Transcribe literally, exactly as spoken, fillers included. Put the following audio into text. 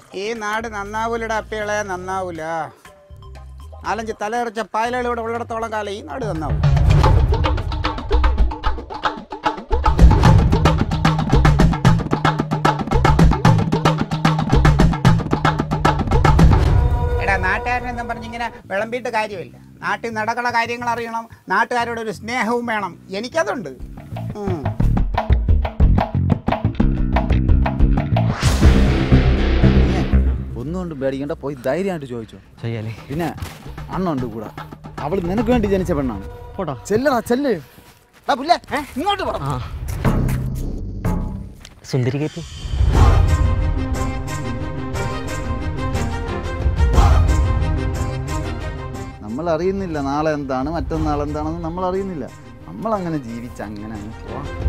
ഈ നാട് നന്നാവൂലട അപ്പകളെ, നന്നാവൂല. നാലഞ്ച് തലയെറിച്ച പായലുകൾ ഇവിടെ ഉള്ളിടത്തോളം കാലം ഈ നാട് നന്നാവും. എടാ നാട്ടുകാരനെന്നും പറഞ്ഞിങ്ങനെ വിളമ്പിയിട്ട് കാര്യമില്ല. നാട്ടിൽ നടക്കണ കാര്യങ്ങൾ അറിയണം, നാട്ടുകാരോട് ഒരു സ്നേഹവും വേണം. എനിക്കതുണ്ട്. ഒന്നുകൊണ്ട് പേടിക്കണ്ട, പോയി ധൈര്യമായിട്ട് ചോദിച്ചോ. ചെയ്യാലേ. പിന്നെ അണ്ണുണ്ട് കൂടെ, അവള് നിനക്ക് വേണ്ടി ജനിച്ച പെണ്ണാണ്. പോട്ടോ, ചെല്ലടാ ചെല്ല്. ഇങ്ങോട്ട് പോടാ. സുന്ദരി കേട്ടു. നമ്മൾ അറിയുന്നില്ല നാളെ എന്താണ്, മറ്റന്നാൾ എന്താണെന്ന് നമ്മൾ അറിയുന്നില്ല. നമ്മളങ്ങനെ ജീവിച്ച് അങ്ങനെ അങ്ങ് പോവാം.